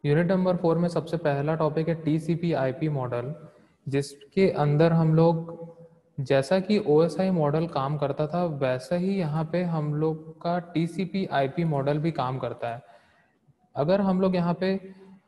Unit number 4 में सबसे पहला टॉपिक है टीसीपी आईपी मॉडल, जिसके अंदर हम लोग जैसा कि ओएसआई मॉडल काम करता था वैसा ही यहाँ पे हम लोग का टीसीपी आईपी मॉडल भी काम करता है। अगर हम लोग यहाँ पे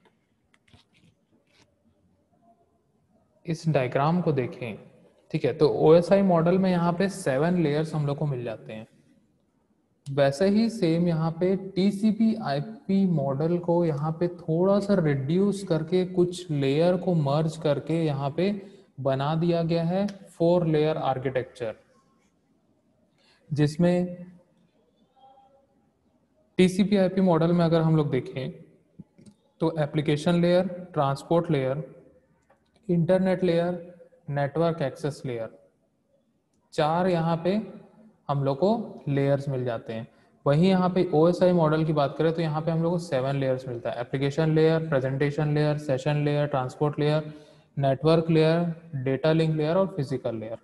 इस डायग्राम को देखें, ठीक है, तो ओएसआई मॉडल में यहाँ पे 7 लेयर्स हम लोग को मिल जाते हैं। वैसे ही सेम यहाँ पे टीसीपी आईपी मॉडल को यहाँ पे थोड़ा सा रिड्यूस करके कुछ लेयर को मर्ज करके यहाँ पे बना दिया गया है 4 लेयर आर्किटेक्चर, जिसमें टीसीपी आईपी मॉडल में अगर हम लोग देखें तो application layer, transport layer, internet layer, network access layer, 4 यहाँ पे हम लोग को लेयर्स मिल जाते हैं। वहीं यहाँ पे OSI मॉडल की बात करें तो यहाँ पे हम लोग को 7 लेयर्स मिलता है। Application layer, presentation layer, session layer, transport layer, network layer, data link layer और फिजिकल लेयर।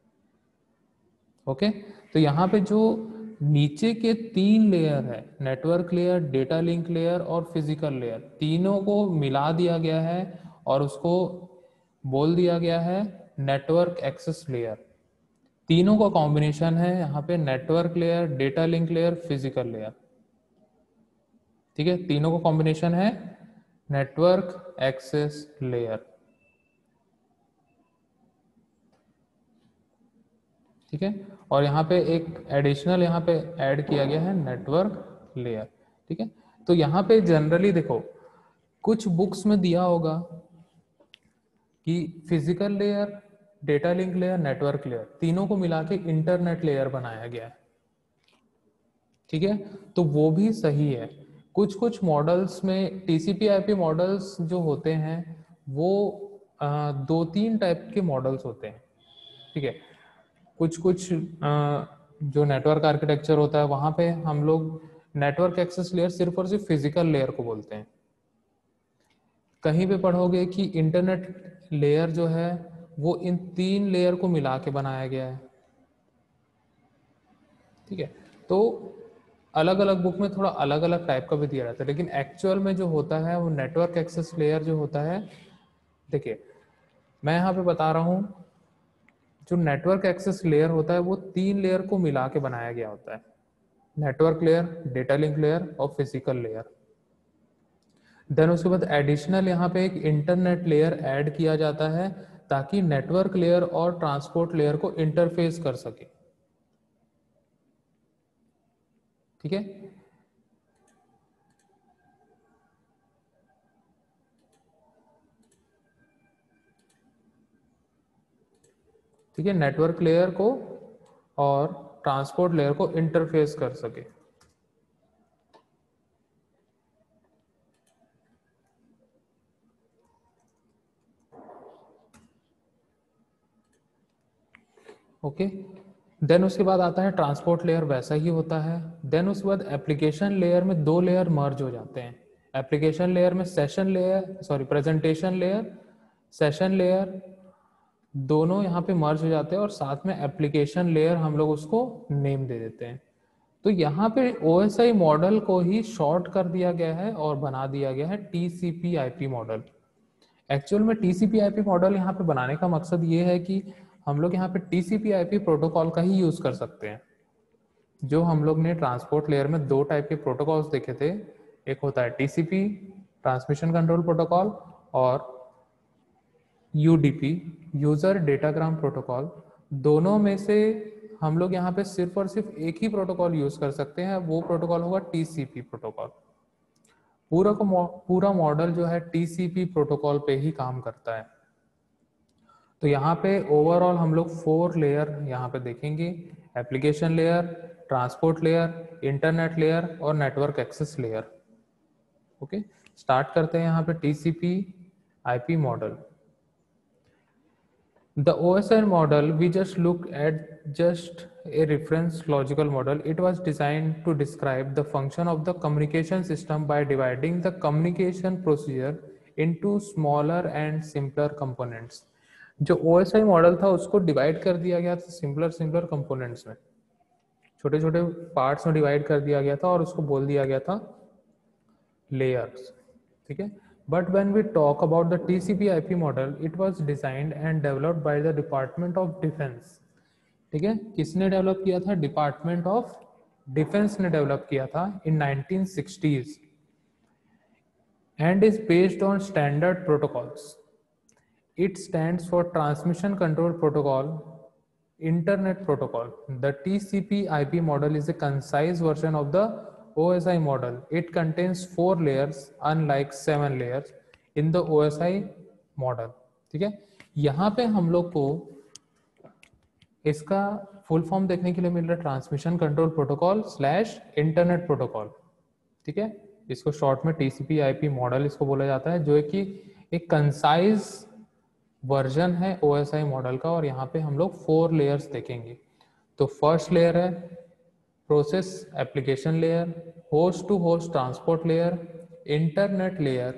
ओके, तो यहाँ पे जो नीचे के 3 लेयर है, network layer, data link layer और फिजिकल लेयर, तीनों को मिला दिया गया है और उसको बोल दिया गया है नेटवर्क एक्सेस लेयर। तीनों का कॉम्बिनेशन है यहाँ पे network layer, data link layer, physical layer. ठीक है, तीनों का कॉम्बिनेशन है नेटवर्क एक्सेस लेयर। ठीक है, और यहाँ पे एक एडिशनल यहाँ पे ऐड किया गया है नेटवर्क लेयर। ठीक है, तो यहाँ पे जनरली देखो कुछ बुक्स में दिया होगा कि physical layer, data link layer, network layer तीनों को मिला के इंटरनेट लेयर बनाया गया है। ठीक है, तो वो भी सही है। कुछ कुछ मॉडल्स में टीसीपी आईपी मॉडल्स जो होते हैं वो 2-3 टाइप के मॉडल्स होते हैं। ठीक है, कुछ कुछ जो नेटवर्क आर्किटेक्चर होता है वहां पे हम लोग नेटवर्क एक्सेस लेयर सिर्फ और सिर्फ फिजिकल लेयर को बोलते हैं। कहीं पे पढ़ोगे कि इंटरनेट लेयर जो है वो इन 3 लेयर को मिला के बनाया गया है। ठीक है, तो अलग अलग बुक में थोड़ा अलग अलग टाइप का भी दिया रहता है, लेकिन एक्चुअल में जो होता है वो नेटवर्क एक्सेस लेयर जो होता है, देखिए मैं यहाँ पे बता रहा हूँ, जो नेटवर्क एक्सेस लेयर होता है वो 3 लेयर को मिला के बनाया गया होता है, network layer, data link layer और फिजिकल लेयर। देन उसके बाद एडिशनल यहाँ पे एक इंटरनेट लेयर ऐड किया जाता है ताकि नेटवर्क लेयर और ट्रांसपोर्ट लेयर को इंटरफेस कर सके। ठीक है, ठीक है, नेटवर्क लेयर को और ट्रांसपोर्ट लेयर को इंटरफेस कर सके। ओके, देन उसके बाद आता है ट्रांसपोर्ट लेयर, वैसा ही होता है। देन उसके बाद एप्लीकेशन लेयर में 2 लेयर मर्ज हो जाते हैं। एप्लीकेशन लेयर में session layer, sorry presentation layer, session layer दोनों यहाँ पे मर्ज हो जाते हैं और साथ में एप्लीकेशन लेयर हम लोग उसको नेम दे देते हैं। तो यहाँ पे OSI मॉडल को ही शॉर्ट कर दिया गया है और बना दिया गया है TCP IP मॉडल। एक्चुअल में TCP IP मॉडल यहाँ पे बनाने का मकसद ये है कि हम लोग यहाँ पे TCP IP प्रोटोकॉल का ही यूज कर सकते हैं। जो हम लोग ने ट्रांसपोर्ट लेयर में 2 टाइप के प्रोटोकॉल्स देखे थे, एक होता है TCP ट्रांसमिशन कंट्रोल प्रोटोकॉल और UDP यूजर डेटाग्राम प्रोटोकॉल। दोनों में से हम लोग यहाँ पे सिर्फ और सिर्फ एक ही प्रोटोकॉल यूज कर सकते हैं, वो प्रोटोकॉल होगा TCP प्रोटोकॉल। पूरा मॉडल जो है TCP प्रोटोकॉल पे ही काम करता है। तो यहाँ पे ओवरऑल हम लोग 4 लेयर यहाँ पे देखेंगे, application layer, transport layer, internet layer और network access layer. Okay, start करते हैं यहाँ पे TCP IP model. The OSI model we just looked at just a reference logical model. It was designed to describe the function of the communication system by dividing the communication procedure into smaller and simpler components. जो OSI model था उसको divide कर दिया गया था simpler components में, छोटे छोटे पार्ट्स में डिवाइड कर दिया गया था और उसको बोल दिया गया था लेयर्स। ठीक है, But when we talk about the TCP/IP model, it was designed and developed by the Department of Defense. ठीक है, किसने डेवलप किया था? डिपार्टमेंट ऑफ डिफेंस ने डेवलप किया था इन 1960s and is based on standard protocols. It stands for Transmission Control Protocol, Internet Protocol. The TCP/IP model is a concise version of the OSI model. It contains 4 layers, unlike 7 layers in the OSI model. ठीक है, यहाँ पे हम लोग को इसका full form देखने के लिए मिल रहा है transmission control protocol slash internet protocol. ठीक है, इसको शॉर्ट में TCP/IP मॉडल इसको बोला जाता है, जो कि एक कंसाइज वर्जन है OSI मॉडल का. और यहाँ पे हम लोग 4 लेयर्स देखेंगे. तो फर्स्ट लेयर है process application layer, host to host transport layer, internet layer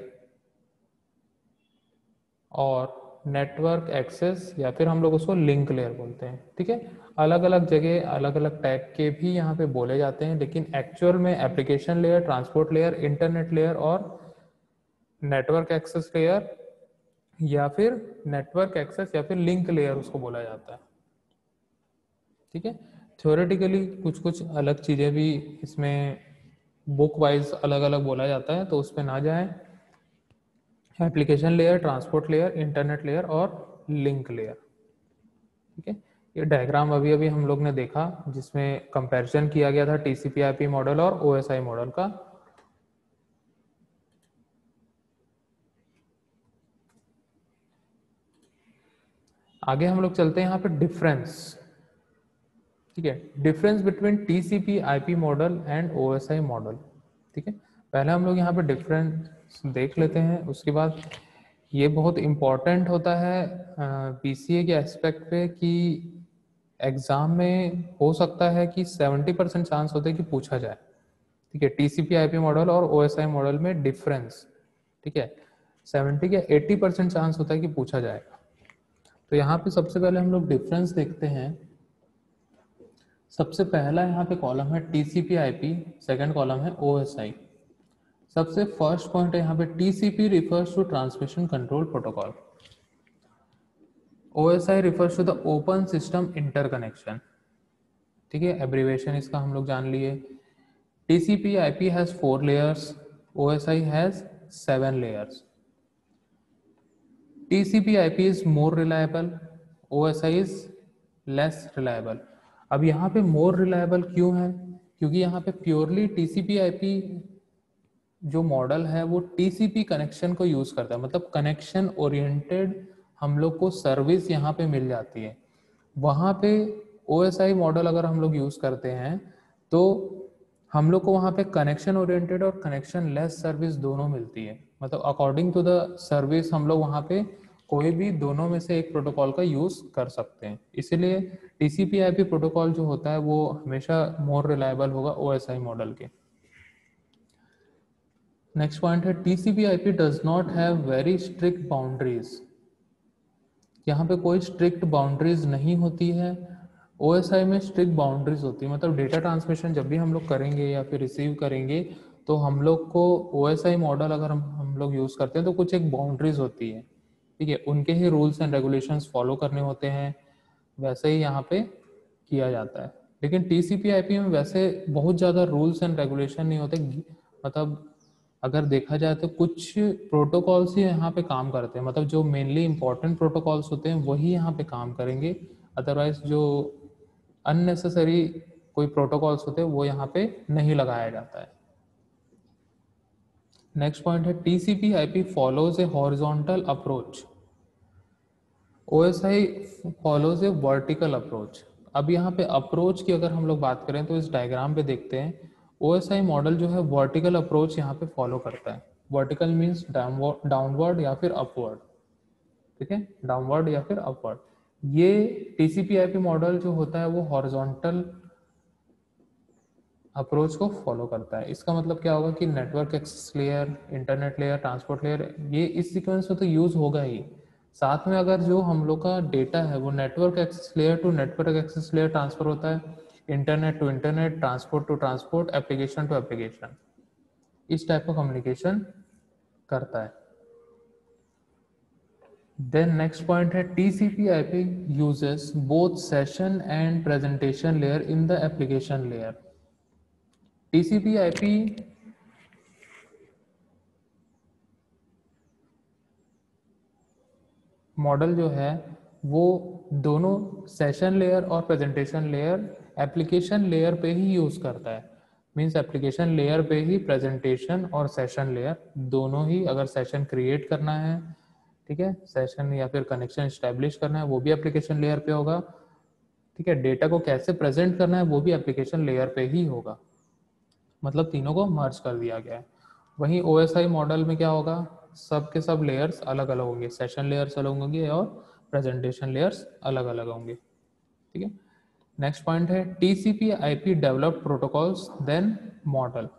और नेटवर्क एक्सेस, या फिर हम लोग उसको लिंक लेयर बोलते हैं. ठीक है, अलग अलग जगह अलग अलग टाइप के भी यहाँ पे बोले जाते हैं, लेकिन एक्चुअल में application layer, transport layer, internet layer और नेटवर्क एक्सेस लेयर या फिर नेटवर्क एक्सेस या फिर लिंक लेयर उसको बोला जाता है. ठीक है, थ्योरेटिकली कुछ कुछ अलग चीज़ें भी इसमें बुक वाइज अलग अलग बोला जाता है, तो उस पर ना जाएं. Application layer, transport layer, internet layer और लिंक लेयर. ठीक है, ये डायग्राम अभी अभी हम लोग ने देखा जिसमें कंपैरिजन किया गया था TCP/IP मॉडल और OSI मॉडल का. आगे हम लोग चलते हैं यहाँ पे डिफरेंस. ठीक है, difference between TCP/IP model and OSI model. ठीक है, पहले हम लोग यहाँ पे डिफरेंस देख लेते हैं, उसके बाद ये बहुत इम्पॉर्टेंट होता है PCA के एस्पेक्ट पे कि एग्जाम में हो सकता है कि 70% चांस होते हैं कि पूछा जाए. ठीक है, TCP/IP मॉडल और OSI मॉडल में डिफरेंस. ठीक है, 70 या 80% चांस होता है कि पूछा जाएगा. तो यहाँ पे सबसे पहले हम लोग डिफरेंस देखते हैं. सबसे पहला यहाँ पे कॉलम है TCP/IP, सेकंड कॉलम है OSI. सबसे फर्स्ट पॉइंट है यहाँ पे TCP refers to transmission control protocol. OSI refers to the open system interconnection. ठीक है, एब्रीवेशन इसका हम लोग जान लिए. TCP/IP has 4 layers, OSI has 7 layers. TCP/IP is more reliable, OSI is less reliable. अब यहाँ पे more reliable क्यों है? क्योंकि यहाँ पे प्योरली TCP/IP जो मॉडल है वो TCP कनेक्शन को यूज करता है, मतलब कनेक्शन ओरिएंटेड हम लोग को सर्विस यहाँ पे मिल जाती है. वहाँ पे OSI मॉडल अगर हम लोग यूज करते हैं तो हम लोग को वहाँ पे कनेक्शन ओरिएंटेड और कनेक्शन लेस सर्विस दोनों मिलती है. मतलब अकॉर्डिंग टू द सर्विस हम लोग वहाँ पे कोई भी दोनों में से एक प्रोटोकॉल का यूज कर सकते हैं. इसीलिए TCP/IP प्रोटोकॉल जो होता है वो हमेशा मोर रिलायबल होगा OSI मॉडल के. नेक्स्ट पॉइंट है TCP/IP does not have very strict boundaries. यहाँ पे कोई स्ट्रिक्ट बाउंड्रीज नहीं होती है. OSI में स्ट्रिक्ट बाउंड्रीज होती है, मतलब डेटा ट्रांसमिशन जब भी हम लोग करेंगे या फिर रिसीव करेंगे तो हम लोग को OSI मॉडल अगर हम लोग यूज करते हैं तो कुछ एक बाउंड्रीज होती है. ठीक है, उनके ही रूल्स एंड रेगुलेशंस फॉलो करने होते हैं, वैसे ही यहाँ पे किया जाता है. लेकिन TCP/IP में वैसे बहुत ज़्यादा रूल्स एंड रेगुलेशन नहीं होते. मतलब अगर देखा जाए तो कुछ प्रोटोकॉल्स ही यहाँ पे काम करते हैं, मतलब जो मेनली इंपॉर्टेंट प्रोटोकॉल्स होते हैं वही यहाँ पे काम करेंगे. अदरवाइज जो अननेसेसरी कोई प्रोटोकॉल्स होते हैं वो यहाँ पे नहीं लगाया जाता है. नेक्स्ट पॉइंट है TCP/IP follows a horizontal approach, OSI follows a vertical approach. अब यहाँ पे अप्रोच की अगर हम लोग बात करें तो इस डायग्राम पे देखते हैं OSI मॉडल जो है वर्टिकल अप्रोच यहाँ पे फॉलो करता है. वर्टिकल मीन्स डाउनवर्ड या फिर अपवर्ड. ठीक है, डाउनवर्ड या फिर अपवर्ड. ये TCP/IP मॉडल जो होता है वो हॉरिजॉन्टल अप्रोच को फॉलो करता है. इसका मतलब क्या होगा कि network access layer, internet layer, transport layer, ये इस सीक्वेंस में तो यूज होगा ही. साथ में अगर जो हम लोग का डेटा है वो network access layer to network access layer transfer होता है, internet to internet, transport to transport, application to application, इस टाइप का कम्युनिकेशन करता है. देन नेक्स्ट पॉइंट है TCP/IP uses both session and presentation layer in the application layer. TCP/IP model जो है वो दोनों सेशन लेयर और प्रेजेंटेशन लेयर एप्लीकेशन लेयर पे ही यूज़ करता है। मीन्स एप्लीकेशन लेयर पे ही प्रेजेंटेशन और सेशन लेयर दोनों ही, अगर सेशन क्रिएट करना है, ठीक है, सेशन या फिर कनेक्शन इस्टेब्लिश करना है वो भी एप्लीकेशन लेयर पे होगा, ठीक है, डेटा को कैसे प्रेजेंट करना है वो भी एप्लीकेशन लेयर पे ही होगा। मतलब तीनों को मर्ज कर दिया गया है। वहीं OSI मॉडल में क्या होगा, सब के सब लेयर्स अलग अलग होंगे, सेशन लेयर्स अलग होंगे और प्रेजेंटेशन लेयर्स अलग अलग होंगे, ठीक है। नेक्स्ट पॉइंट है TCP/IP developed protocols then model,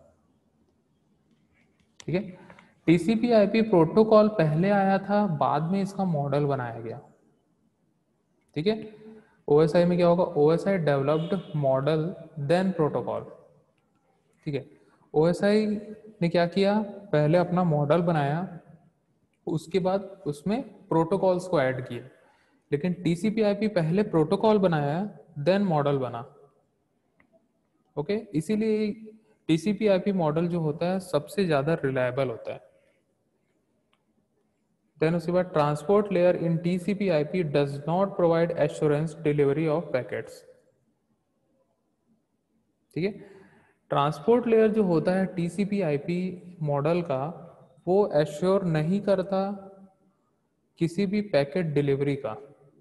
ठीक है। TCP/IP प्रोटोकॉल पहले आया था, बाद में इसका मॉडल बनाया गया, ठीक है। OSI में क्या होगा, OSI developed model then protocol, ठीक है। OSI ने क्या किया, पहले अपना मॉडल बनाया, उसके बाद उसमें प्रोटोकॉल्स को ऐड किए। लेकिन TCP/IP पहले प्रोटोकॉल बनाया देन मॉडल बना, ओके। इसीलिए TCP/IP मॉडल जो होता है सबसे ज्यादा रिलायबल होता है। देन उसके बाद transport layer in TCP/IP does not provide assurance delivery of packets, ठीक है। ट्रांसपोर्ट लेयर जो होता है TCP/IP मॉडल का, वो एश्योर नहीं करता किसी भी पैकेट डिलीवरी का,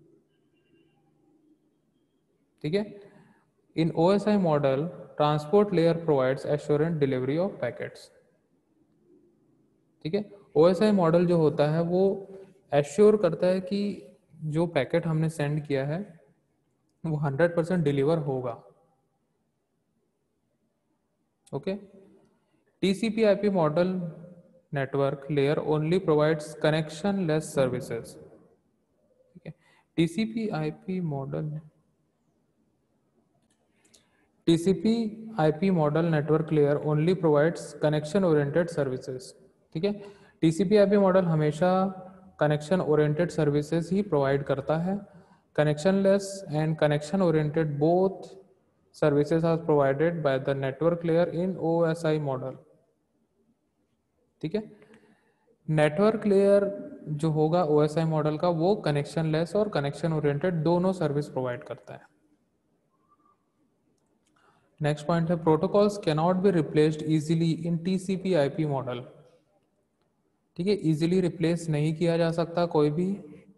ठीक है। In OSI model transport layer provides assurance delivery of packets, ठीक है। OSI मॉडल जो होता है वो एश्योर करता है कि जो पैकेट हमने सेंड किया है वो 100% डिलीवर होगा, okay. TCP/IP model network layer only provides connectionless services, ठीक है। TCP/IP model TCP/IP model network layer only provides connection oriented services, ठीक है। TCP/IP मॉडल हमेशा कनेक्शन ओरिएंटेड सर्विसेज ही प्रोवाइड करता है। Connectionless and connection oriented both services are provided by the network layer in OSI model, ठीक है। Network layer जो होगा OSI मॉडल का, वो कनेक्शन लेस और कनेक्शन ओरिएंटेड दोनों सर्विस प्रोवाइड करता है। नेक्स्ट पॉइंट है protocols can not be replaced easily in TCP/IP model, ठीक है। इजीली रिप्लेस नहीं किया जा सकता कोई भी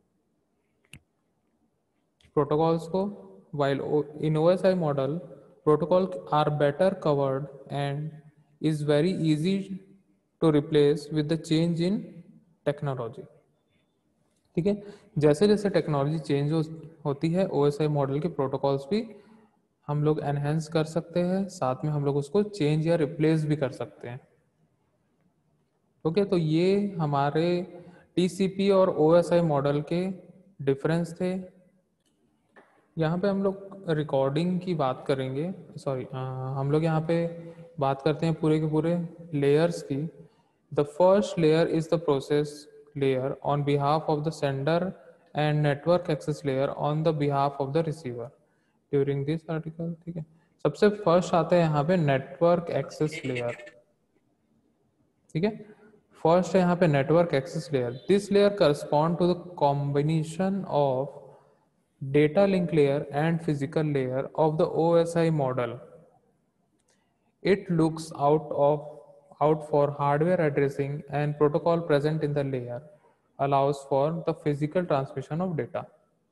प्रोटोकॉल्स को, while in OSI model protocols are better covered and is very easy to replace with the change in technology, ठीक है। जैसे जैसे टेक्नोलॉजी चेंज होती है OSI मॉडल के प्रोटोकॉल्स भी हम लोग एनहेंस कर सकते हैं, साथ में हम लोग उसको चेंज या रिप्लेस भी कर सकते हैं, ओके। तो ये हमारे TCP और OSI मॉडल के डिफरेंस थे। यहाँ पे हम लोग रिकॉर्डिंग की बात करेंगे, सॉरी, हम लोग यहाँ पे बात करते हैं पूरे के पूरे लेयर्स की। The first layer is the process layer on behalf of the sender and network access layer on the behalf of the receiver during this article, ठीक है। सबसे फर्स्ट आता है यहाँ पे नेटवर्क एक्सेस लेयर, ठीक है। फर्स्ट है यहाँ पे network access layer. This layer correspond to the combination of data link layer and physical layer of the OSI model. It looks out for hardware addressing and protocol present in the layer, allows for the physical transmission of data,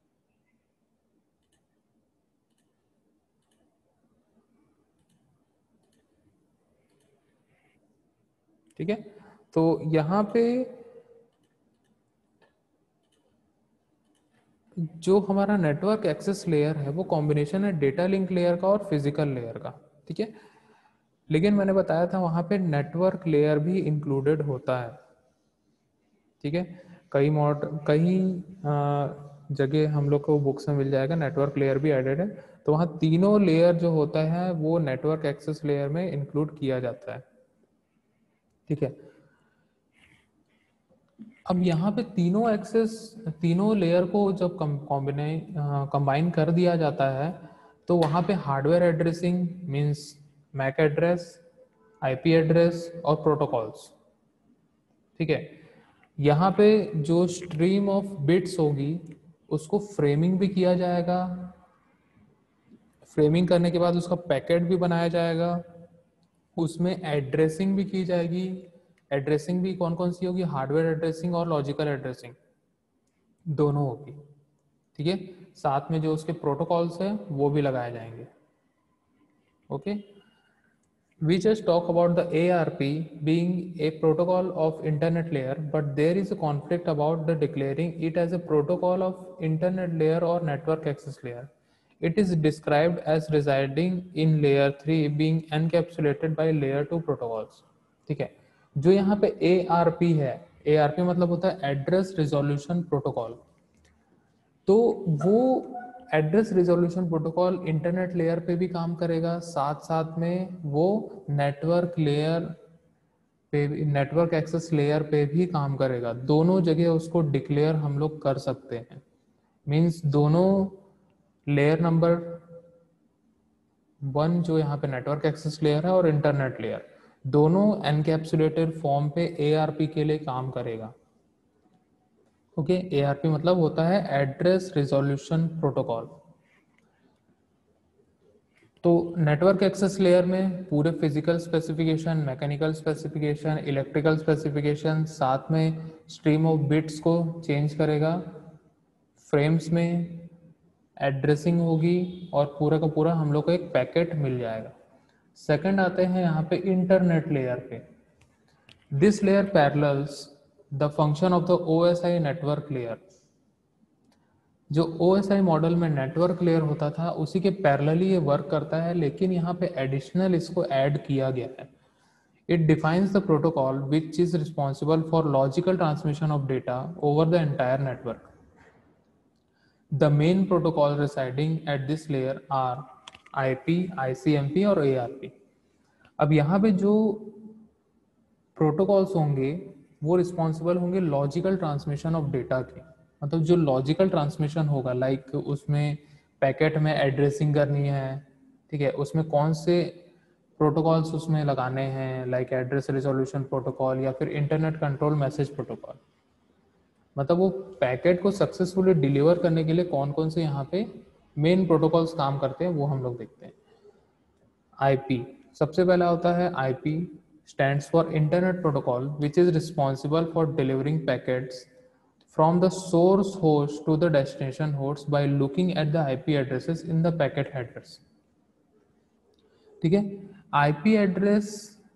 ठीक है। तो यहाँ पे जो हमारा network access layer है वो combination है डेटा लिंक लेयर का और फिजिकल लेयर का, ठीक है। लेकिन मैंने बताया था वहाँ पे नेटवर्क लेयर भी इंक्लूडेड होता है, ठीक है। कई जगह हम लोग को बुक्स में मिल जाएगा नेटवर्क लेयर भी एडेड है, तो वहाँ तीनों लेयर जो होता है वो नेटवर्क एक्सेस लेयर में इंक्लूड किया जाता है, ठीक है। अब यहाँ पे तीनों लेयर को जब कंबाइन कर दिया जाता है तो वहाँ पे hardware addressing means MAC address, IP address और प्रोटोकॉल्स, ठीक है। यहाँ पे जो स्ट्रीम ऑफ बिट्स होगी उसको फ्रेमिंग भी किया जाएगा, फ्रेमिंग करने के बाद उसका पैकेट भी बनाया जाएगा, उसमें एड्रेसिंग भी की जाएगी। एड्रेसिंग भी कौन कौन सी होगी, हार्डवेयर एड्रेसिंग और लॉजिकल एड्रेसिंग दोनों होगी, ठीक है। साथ में जो उसके प्रोटोकॉल्स है वो भी लगाए जाएंगे, okay. We just talk about the ARP being a protocol of internet layer, but there is a conflict about the declaring it as a protocol of internet layer or network access layer. It is described as residing in layer 3 being encapsulated by layer 2 protocols. ठीक है, जो यहाँ पे ARP है, ARP मतलब होता है address resolution protocol, तो वो address resolution protocol internet layer पे भी काम करेगा, साथ साथ में वो नेटवर्क लेयर पे भी, नेटवर्क एक्सेस लेयर पे भी काम करेगा। दोनों जगह उसको डिक्लेयर हम लोग कर सकते हैं। मींस दोनों लेयर नंबर 1 जो यहाँ पे नेटवर्क एक्सेस लेयर है और इंटरनेट लेयर दोनों एनकैप्सुलेटेड फॉर्म पे ARP के लिए काम करेगा, ओके। ARP मतलब होता है एड्रेस रिजोल्यूशन प्रोटोकॉल। तो नेटवर्क एक्सेस लेयर में पूरे physical specification, mechanical specification, electrical specification, साथ में स्ट्रीम ऑफ बिट्स को चेंज करेगा, फ्रेम्स में एड्रेसिंग होगी और पूरा का पूरा हम लोग को एक पैकेट मिल जाएगा। सेकंड आते हैं यहाँ पे इंटरनेट लेयर पे। This layer parallels the function of the OSI network layer. जो OSI मॉडल में नेटवर्क लेयर होता था उसी के पैरेलली ये वर्क करता है, लेकिन यहाँ पे एडिशनल इसको ऐड किया गया है। It defines the protocol which is responsible for logical transmission of data over the entire network. The main protocol residing at this layer are IP, ICMP और ARP। अब यहाँ पे जो प्रोटोकॉल्स होंगे वो रिस्पॉन्सिबल होंगे लॉजिकल ट्रांसमिशन ऑफ डेटा के, मतलब जो लॉजिकल ट्रांसमिशन होगा, लाइक उसमें पैकेट में एड्रेसिंग करनी है, ठीक है, उसमें कौन से प्रोटोकॉल्स उसमें लगाने हैं, लाइक एड्रेस रिजोल्यूशन प्रोटोकॉल या फिर इंटरनेट कंट्रोल मैसेज प्रोटोकॉल। मतलब वो पैकेट को सक्सेसफुली डिलीवर करने के लिए कौन कौन से यहाँ पे मेन प्रोटोकॉल्स काम करते हैं वो हम लोग देखते हैं। IP सबसे पहला होता है IP stands for Internet Protocol, which is responsible for delivering packets from the source host to the destination host by looking at the IP addresses in the packet headers, ठीक है। IP एड्रेस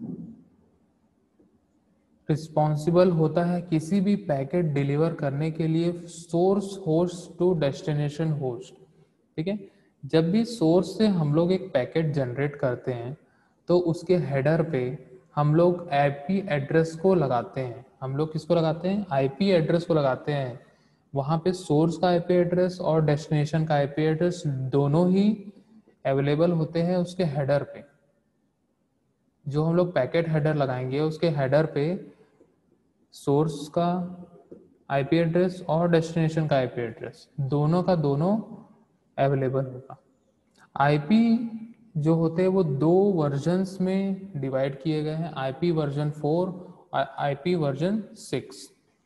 रिस्पॉन्सिबल होता है किसी भी packet deliver करने के लिए source host to destination host, ठीक है। जब भी सोर्स से हम लोग एक पैकेट जनरेट करते हैं तो उसके हेडर पे हम लोग IP एड्रेस को लगाते हैं। हम लोग किसको लगाते हैं, IP एड्रेस को लगाते हैं। वहाँ पे सोर्स का IP एड्रेस और डेस्टिनेशन का IP एड्रेस दोनों ही अवेलेबल होते हैं उसके हेडर पे। जो हम लोग पैकेट हेडर लगाएंगे उसके हेडर पे सोर्स का IP एड्रेस और डेस्टिनेशन का IP एड्रेस दोनों का दोनों अवेलेबल होगा। IP जो होते हैं वो 2 वर्जन्स में डिवाइड किए गए हैं, IP वर्जन 4 और IP version 6।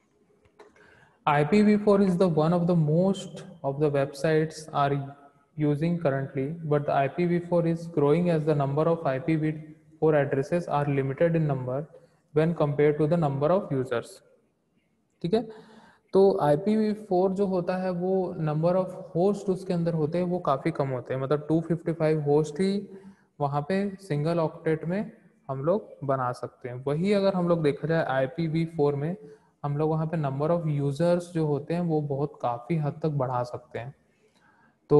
IPv4 is the one of the most of the websites are using currently, but the IPv4 is growing as the number of IPv4 addresses are limited in number when compared to the number of users, ठीक है। तो IPv4 जो होता है वो number of host उसके अंदर होते हैं वो काफ़ी कम होते हैं, मतलब 255 होस्ट ही वहाँ पे सिंगल ऑक्टेट में हम लोग बना सकते हैं। वही अगर हम लोग देखा जाए IPv4 में हम लोग वहाँ पे नंबर ऑफ यूज़र्स जो होते हैं वो बहुत काफ़ी हद तक बढ़ा सकते हैं। तो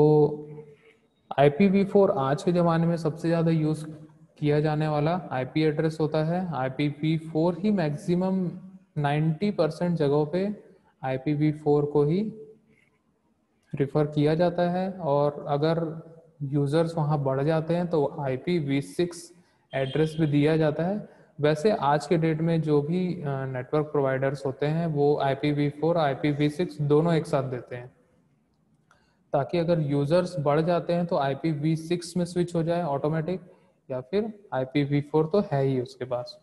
IPv4 आज के ज़माने में सबसे ज़्यादा यूज़ किया जाने वाला IP एड्रेस होता है। IPv4 ही मैक्सिमम 90% जगहों पे IPv4 को ही रिफ़र किया जाता है, और अगर यूज़र्स वहाँ बढ़ जाते हैं तो IPv6 एड्रेस भी दिया जाता है, वैसे आज के डेट में जो भी नेटवर्क प्रोवाइडर्स होते हैं वो IPv4 IPv6 दोनों एक साथ देते हैं, ताकि अगर यूजर्स बढ़ जाते हैं तो IPv6 में स्विच हो जाए ऑटोमेटिक, या फिर IPv4 तो है ही उसके पास।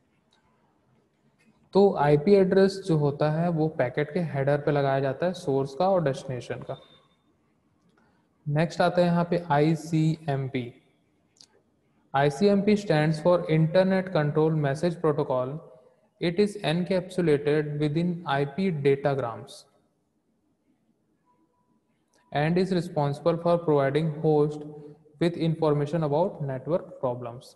तो IP एड्रेस जो होता है वो पैकेट के हेडर पे लगाया जाता है, सोर्स का और डेस्टिनेशन का। नेक्स्ट आता है यहाँ पे ICMP। ICMP stands for Internet Control Message Protocol. It is encapsulated within IP datagrams and is responsible for providing host with information about network problems.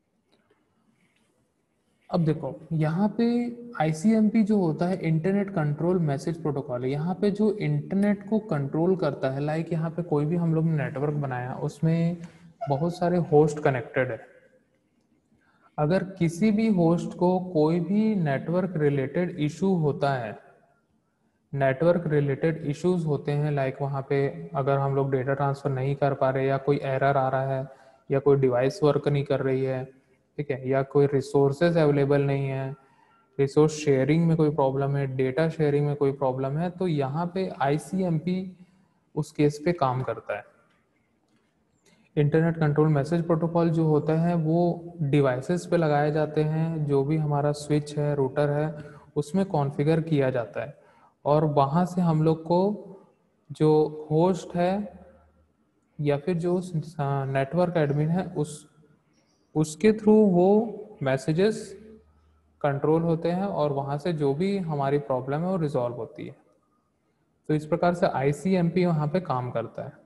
अब देखो यहाँ पे ICMP जो होता है इंटरनेट कंट्रोल मैसेज प्रोटोकॉल है। यहाँ पे जो इंटरनेट को कंट्रोल करता है, लाइक यहाँ पे कोई भी हम लोग ने नेटवर्क बनाया, उसमें बहुत सारे होस्ट कनेक्टेड है। अगर किसी भी होस्ट को कोई भी नेटवर्क रिलेटेड इशू होता है, नेटवर्क रिलेटेड इश्यूज होते हैं, लाइक वहाँ पे अगर हम लोग डेटा ट्रांसफ़र नहीं कर पा रहे, या कोई एरर आ रहा है, या कोई डिवाइस वर्क नहीं कर रही है, ठीक है, या कोई रिसोर्सेज अवेलेबल नहीं है, रिसोर्स शेयरिंग में कोई प्रॉब्लम है, डेटा शेयरिंग में कोई प्रॉब्लम है, तो यहाँ पे ICMP उस केस पे काम करता है। इंटरनेट कंट्रोल मैसेज प्रोटोकॉल जो होता है वो डिवाइसेस पे लगाए जाते हैं, जो भी हमारा स्विच है, रूटर है, उसमें कॉन्फ़िगर किया जाता है, और वहाँ से हम लोग को जो होस्ट है या फिर जो नेटवर्क एडमिन है उसके थ्रू वो मैसेजेस कंट्रोल होते हैं, और वहाँ से जो भी हमारी प्रॉब्लम है वो रिजॉल्व होती है। तो इस प्रकार से ICMP वहाँ पे काम करता है।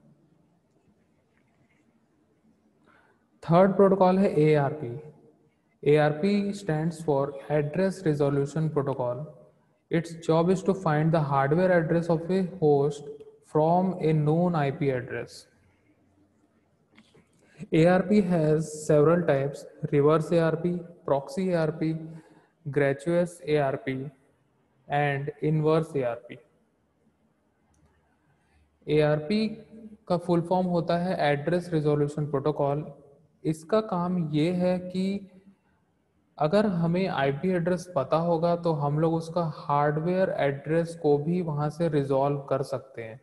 थर्ड प्रोटोकॉल है ARP। ARP stands for Address Resolution Protocol. Its job is to find the hardware address of a host from a known IP address. ARP has several types: reverse ARP, proxy ARP, gratuitous ARP, and inverse ARP. ARP का full form होता है address resolution protocol. इसका काम ये है कि अगर हमें IP एड्रेस पता होगा तो हम लोग उसका हार्डवेयर एड्रेस को भी वहाँ से रिजॉल्व कर सकते हैं,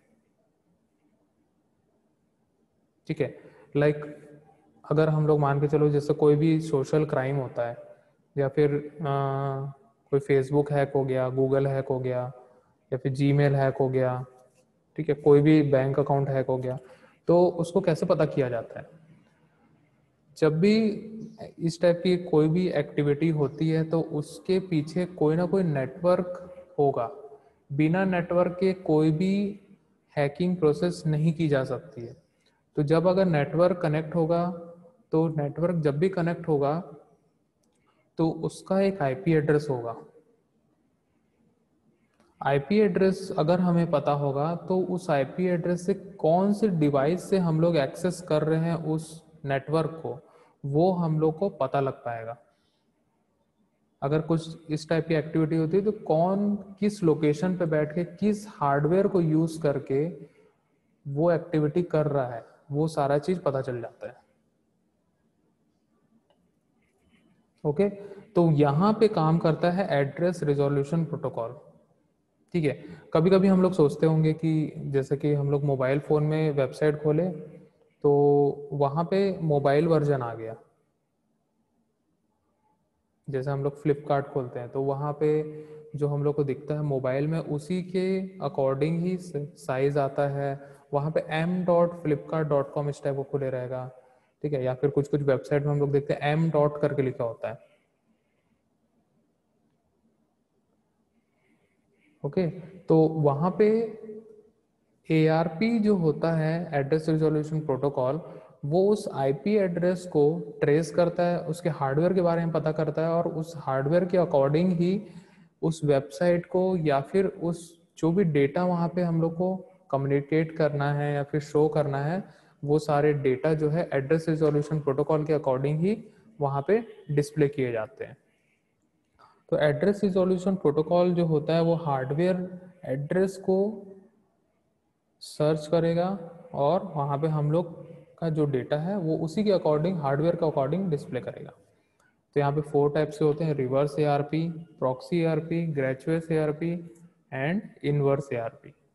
ठीक है। लाइक अगर हम लोग मान के चलो जैसे कोई भी सोशल क्राइम होता है, या फिर कोई फेसबुक हैक हो गया, गूगल हैक हो गया, या फिर जीमेल हैक हो गया, ठीक है, कोई भी बैंक अकाउंट हैक हो गया, तो उसको कैसे पता किया जाता है? जब भी इस टाइप की कोई भी एक्टिविटी होती है तो उसके पीछे कोई ना कोई नेटवर्क होगा। बिना नेटवर्क के कोई भी हैकिंग प्रोसेस नहीं की जा सकती है। तो जब अगर नेटवर्क कनेक्ट होगा, तो नेटवर्क जब भी कनेक्ट होगा तो उसका एक IP एड्रेस होगा। IP एड्रेस अगर हमें पता होगा तो उस IP एड्रेस से कौन से डिवाइस से हम लोग एक्सेस कर रहे हैं उस नेटवर्क को, वो हम लोग को पता लग पाएगा। अगर कुछ इस टाइप की एक्टिविटी होती है तो कौन किस लोकेशन पे बैठ के किस हार्डवेयर को यूज करके वो एक्टिविटी कर रहा है, वो सारा चीज पता चल जाता है। ओके, तो यहाँ पे काम करता है एड्रेस रिजोल्यूशन प्रोटोकॉल, ठीक है। कभी कभी हम लोग सोचते होंगे कि जैसे कि हम लोग मोबाइल फ़ोन में वेबसाइट खोले तो वहाँ पे मोबाइल वर्जन आ गया। जैसे हम लोग फ्लिपकार्ट खोलते हैं तो वहाँ पे जो हम लोग को दिखता है मोबाइल में, उसी के अकॉर्डिंग ही साइज आता है। वहाँ पे m.flipkart.com इस टाइप को खुले रहेगा, ठीक है। या फिर कुछ कुछ वेबसाइट में हम लोग देखते हैं m डॉट करके लिखा होता है। ओके, तो वहाँ पे ARP जो होता है एड्रेस रिजोल्यूशन प्रोटोकॉल, वो उस IP एड्रेस को ट्रेस करता है, उसके हार्डवेयर के बारे में पता करता है, और उस हार्डवेयर के अकॉर्डिंग ही उस वेबसाइट को या फिर उस जो भी डेटा वहाँ पे हम लोग को कम्युनिकेट करना है या फिर शो करना है, वो सारे डेटा जो है एड्रेस रिजोल्यूशन प्रोटोकॉल के अकॉर्डिंग ही वहाँ पे डिस्प्ले किए जाते हैं। तो एड्रेस रिजोल्यूशन प्रोटोकॉल जो होता है वो हार्डवेयर एड्रेस को सर्च करेगा, और वहाँ पे हम लोग का जो डेटा है वो उसी के अकॉर्डिंग, हार्डवेयर के अकॉर्डिंग डिस्प्ले करेगा। तो यहाँ पे 4 टाइप से होते हैं, reverse ARP, proxy ARP, gratuitous ARP and inverse ARP।